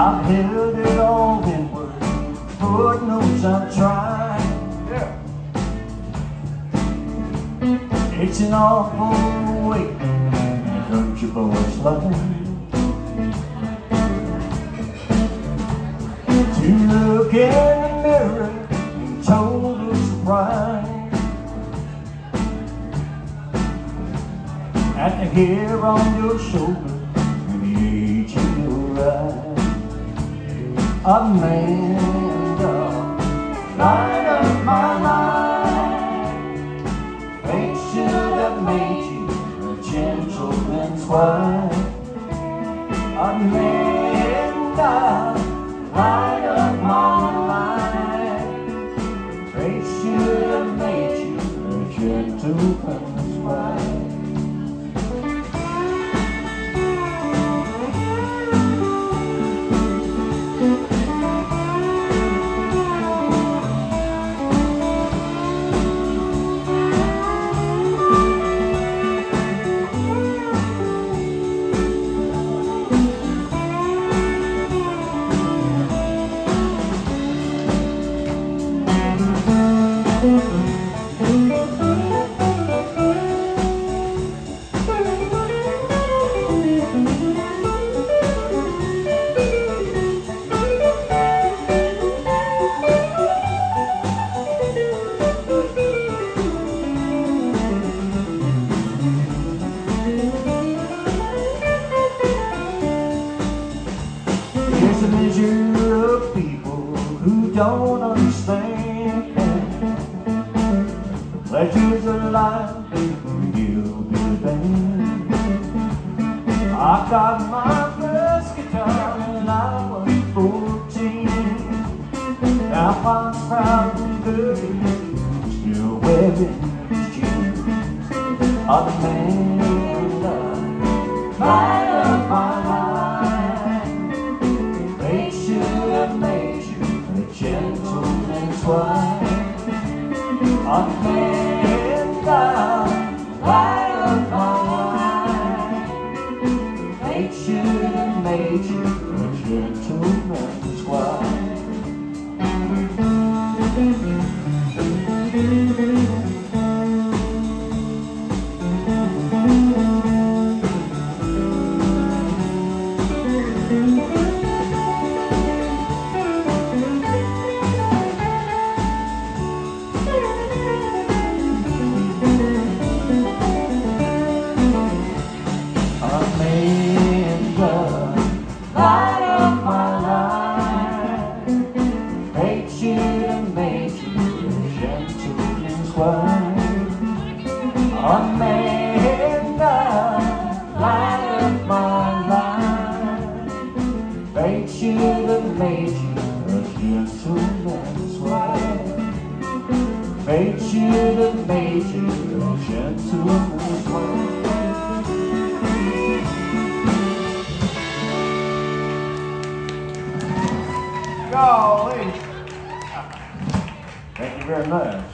I've held it all inward, Lord knows I've tried. Yeah. It's an awful weight that hurts your boy's life. To look in the mirror in total surprise at the hair on your shoulder and the age in your eyes. Amanda, light of my life, fate should have made you a gentleman's wife. Amanda, light of my life, fate should have made you a gentleman's wife. There's a measure of people who don't understand the pleasures of life in hillbilly band. I got my first guitar when I was 14. Now I'm proud and dirty, still wearing his jeans. Amanda, light of my life, fate should have made you a gentleman's wife. Amanda, light of my life, fate should have made you a gentleman's wife. Amanda, light of my life, fate should have made you a gentleman's wife. Amanda, light of my life, fate should have made you a gentleman's wife. Fate should have made you a gentleman's wife. Golly. Thank you very much.